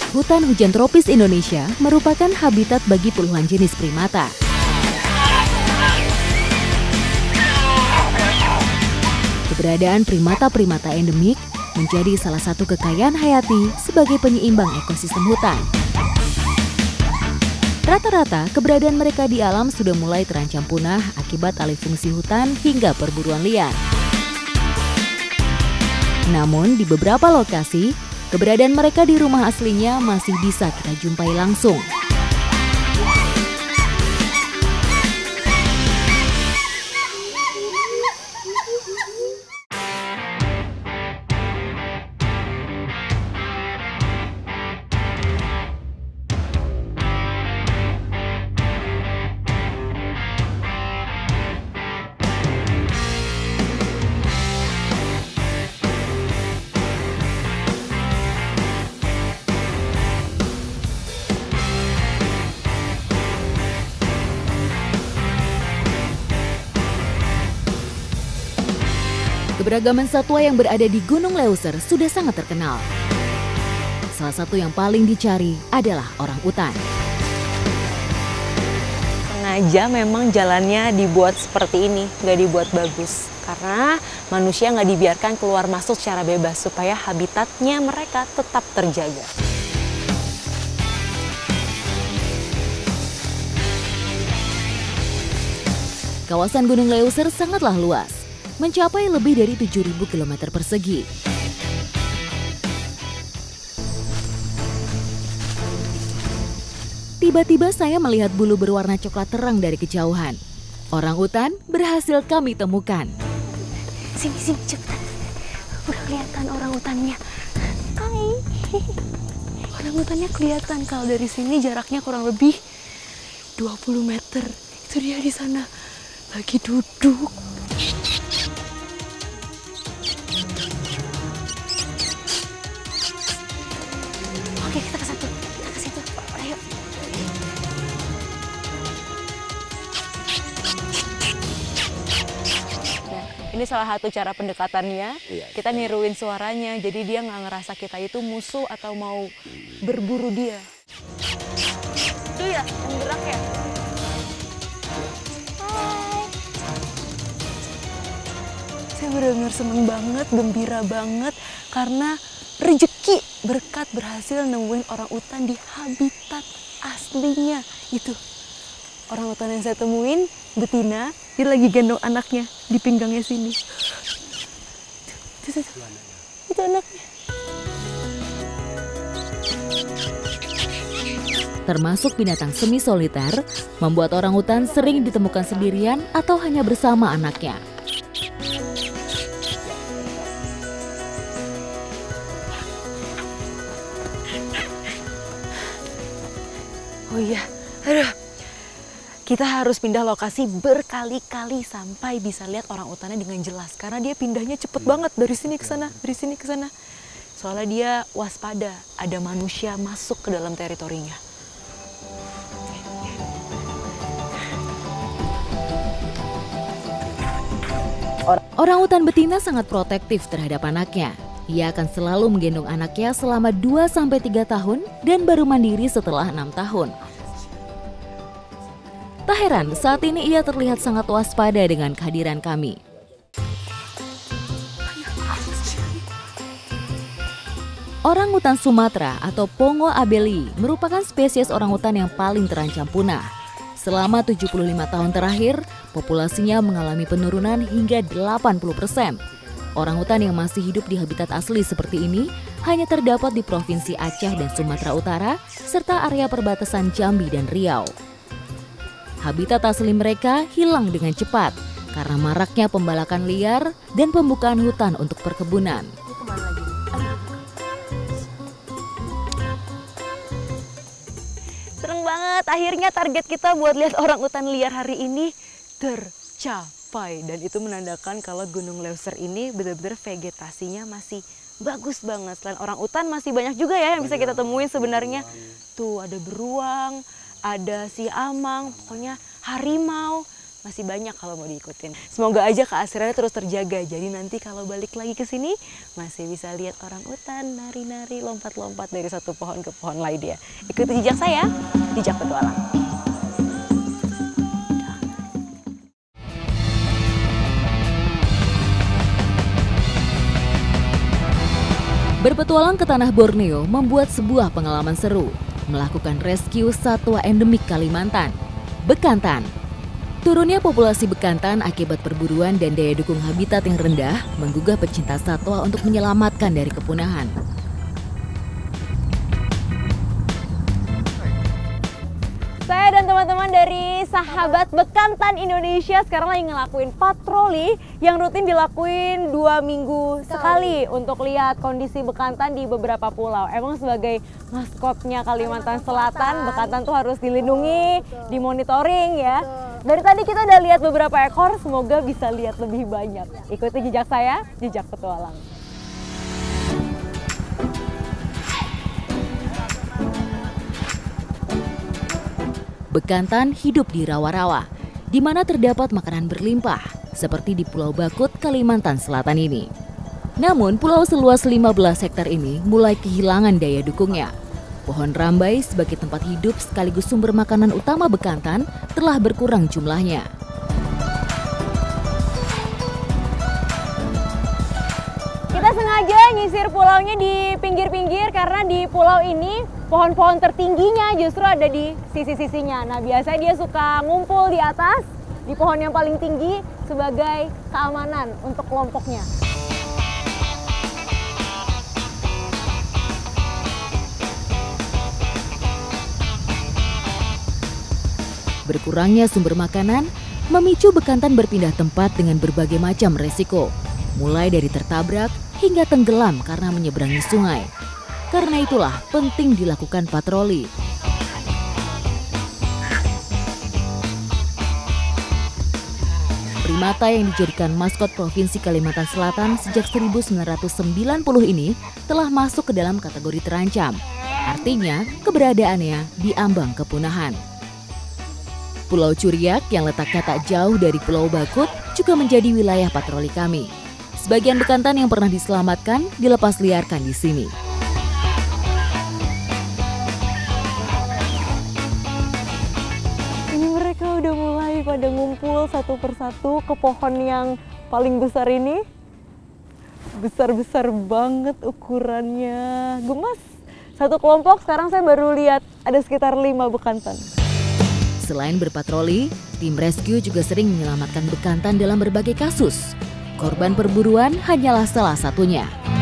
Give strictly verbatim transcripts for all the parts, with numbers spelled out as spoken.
Hutan hujan tropis Indonesia merupakan habitat bagi puluhan jenis primata. Keberadaan primata-primata endemik menjadi salah satu kekayaan hayati sebagai penyeimbang ekosistem hutan. Rata-rata keberadaan mereka di alam sudah mulai terancam punah akibat alih fungsi hutan hingga perburuan liar. Namun di beberapa lokasi, keberadaan mereka di rumah aslinya masih bisa kita jumpai langsung. Keberagaman satwa yang berada di Gunung Leuser sudah sangat terkenal. Salah satu yang paling dicari adalah orangutan. Sengaja memang jalannya dibuat seperti ini, nggak dibuat bagus. Karena manusia nggak dibiarkan keluar masuk secara bebas supaya habitatnya mereka tetap terjaga. Kawasan Gunung Leuser sangatlah luas, mencapai lebih dari tujuh ribu kilometer persegi. Tiba-tiba saya melihat bulu berwarna coklat terang dari kejauhan. Orangutan berhasil kami temukan. Sini, sini, cepetan. Udah kelihatan orangutannya. Hai. Orangutannya kelihatan. Kalau dari sini jaraknya kurang lebih dua puluh meter. Itu dia di sana. Lagi duduk. Oke, kita ke satu. Kita ke situ. Ayo. Nah, ini salah satu cara pendekatannya. Iya, kita niruin suaranya, jadi dia nggak ngerasa kita itu musuh atau mau berburu dia. Itu ya, yang gerak ya. Hai. Saya benar-benar seneng banget, gembira banget karena rezeki berkat berhasil nemuin orangutan di habitat aslinya. Itu orangutan yang saya temuin, betina, dia lagi gendong anaknya di pinggangnya sini. Itu, itu, itu. Itu anaknya. Termasuk binatang semi soliter, membuat orangutan sering ditemukan sendirian atau hanya bersama anaknya. Oh iya, aduh, kita harus pindah lokasi berkali-kali sampai bisa lihat orangutannya dengan jelas. Karena dia pindahnya cepet banget dari sini ke sana, dari sini ke sana. Soalnya dia waspada, ada manusia masuk ke dalam teritorinya. Orangutan betina sangat protektif terhadap anaknya. Ia akan selalu menggendong anaknya selama dua sampai tiga tahun dan baru mandiri setelah enam tahun. Tak heran saat ini ia terlihat sangat waspada dengan kehadiran kami. Orangutan Sumatera atau Pongo abeli merupakan spesies orangutan yang paling terancam punah. Selama tujuh puluh lima tahun terakhir, populasinya mengalami penurunan hingga delapan puluh persen. Orangutan yang masih hidup di habitat asli seperti ini hanya terdapat di Provinsi Aceh dan Sumatera Utara, serta area perbatasan Jambi dan Riau. Habitat asli mereka hilang dengan cepat karena maraknya pembalakan liar dan pembukaan hutan untuk perkebunan. Seneng banget, akhirnya target kita buat lihat orangutan liar hari ini tercapai. Dan itu menandakan kalau Gunung Leuser ini benar-benar vegetasinya masih bagus banget. Selain orangutan masih banyak juga ya yang bisa kita temuin sebenarnya. Tuh ada beruang, ada si amang, pokoknya harimau. masih banyak kalau mau diikutin. Semoga aja keasriannya terus terjaga. Jadi nanti kalau balik lagi ke sini masih bisa lihat orang utan nari-nari, lompat-lompat dari satu pohon ke pohon lainnya. Ikuti jejak saya, Jejak Petualang. Berpetualang ke tanah Borneo membuat sebuah pengalaman seru, melakukan rescue satwa endemik Kalimantan, bekantan. Turunnya populasi bekantan akibat perburuan dan daya dukung habitat yang rendah menggugah pecinta satwa untuk menyelamatkan dari kepunahan. Saya dan teman-teman dari Sahabat Bekantan Indonesia sekarang lagi ngelakuin patroli yang rutin dilakuin dua minggu sekali untuk lihat kondisi bekantan di beberapa pulau. Emang sebagai maskotnya Kalimantan Selatan, bekantan tuh harus dilindungi, dimonitoring ya. Dari tadi kita udah lihat beberapa ekor, semoga bisa lihat lebih banyak. Ikuti jejak saya, Jejak Petualang. Bekantan hidup di rawa-rawa, di mana terdapat makanan berlimpah, seperti di Pulau Bakut, Kalimantan Selatan ini. Namun, pulau seluas lima belas hektar ini mulai kehilangan daya dukungnya. Pohon rambai sebagai tempat hidup sekaligus sumber makanan utama bekantan telah berkurang jumlahnya. Kita sengaja nyisir pulaunya di pinggir-pinggir karena di pulau ini pohon-pohon tertingginya justru ada di sisi-sisinya. Nah, biasanya dia suka ngumpul di atas, di pohon yang paling tinggi sebagai keamanan untuk kelompoknya. Berkurangnya sumber makanan memicu bekantan berpindah tempat dengan berbagai macam resiko, mulai dari tertabrak hingga tenggelam karena menyeberangi sungai. Karena itulah penting dilakukan patroli. Primata yang dijadikan maskot Provinsi Kalimantan Selatan sejak seribu sembilan ratus sembilan puluh ini telah masuk ke dalam kategori terancam. Artinya, keberadaannya diambang kepunahan. Pulau Curiak yang letaknya tak jauh dari Pulau Bakut juga menjadi wilayah patroli kami. Sebagian bekantan yang pernah diselamatkan dilepas liarkan di sini. Ini mereka udah mulai pada ngumpul satu persatu ke pohon yang paling besar ini. Besar-besar banget ukurannya, gemas. Satu kelompok sekarang saya baru lihat ada sekitar lima bekantan. Selain berpatroli, tim rescue juga sering menyelamatkan bekantan dalam berbagai kasus. Korban perburuan hanyalah salah satunya.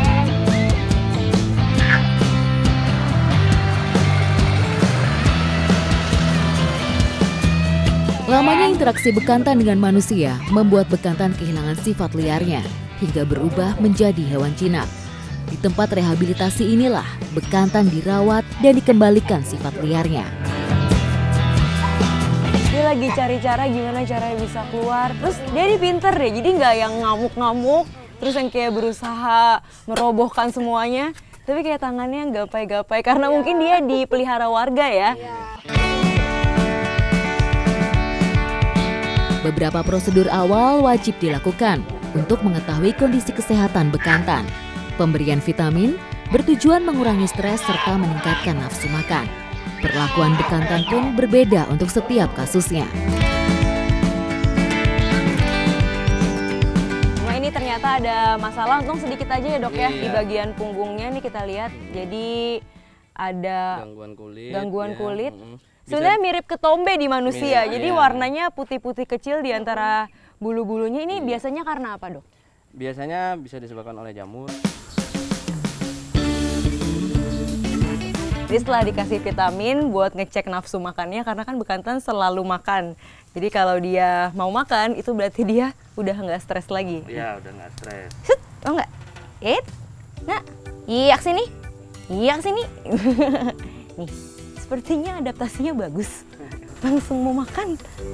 Lamanya interaksi bekantan dengan manusia membuat bekantan kehilangan sifat liarnya hingga berubah menjadi hewan jinak. Di tempat rehabilitasi inilah bekantan dirawat dan dikembalikan sifat liarnya. Dia lagi cari cara gimana caranya bisa keluar. Terus dia ini pinter deh, jadi nggak yang ngamuk-ngamuk, terus yang kayak berusaha merobohkan semuanya. Tapi kayak tangannya gapai-gapai, karena ya, mungkin dia dipelihara warga ya. Ya. Beberapa prosedur awal wajib dilakukan untuk mengetahui kondisi kesehatan bekantan. Pemberian vitamin bertujuan mengurangi stres serta meningkatkan nafsu makan. Perlakuan bekantan pun berbeda untuk setiap kasusnya. Nah, ini ternyata ada masalah, untung sedikit aja ya dok ya, iya. Di bagian punggungnya nih kita lihat, jadi ada gangguan kulit. Gangguan ya. kulit. Mm-hmm. Sebenarnya mirip ketombe di manusia, mirip, jadi iya. warnanya putih-putih kecil di antara bulu-bulunya. Ini iya. Biasanya karena apa dok? Biasanya bisa disebabkan oleh jamur. Jadi setelah dikasih vitamin buat ngecek nafsu makannya, karena kan bekantan selalu makan. Jadi kalau dia mau makan, itu berarti dia udah nggak stres lagi. Iya, udah nggak stres. Set, oh nggak? It, nah, iya sini, iya sini. Nih, sepertinya adaptasinya bagus. Langsung mau makan.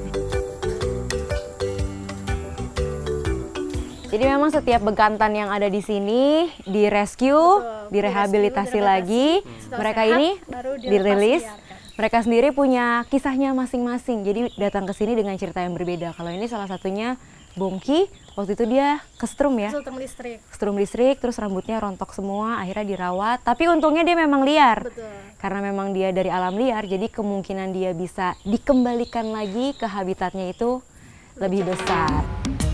Jadi memang setiap bekantan yang ada di sini direscue, direhabilitasi lagi, mereka ini dirilis mereka sendiri punya kisahnya masing-masing. Jadi datang ke sini dengan cerita yang berbeda. Kalau ini salah satunya Bongki, waktu itu dia kesetrum ya? Kesetrum listrik. Kesetrum listrik, terus rambutnya rontok semua, akhirnya dirawat. Tapi untungnya dia memang liar. Betul. Karena memang dia dari alam liar, jadi kemungkinan dia bisa dikembalikan lagi ke habitatnya itu lebih besar.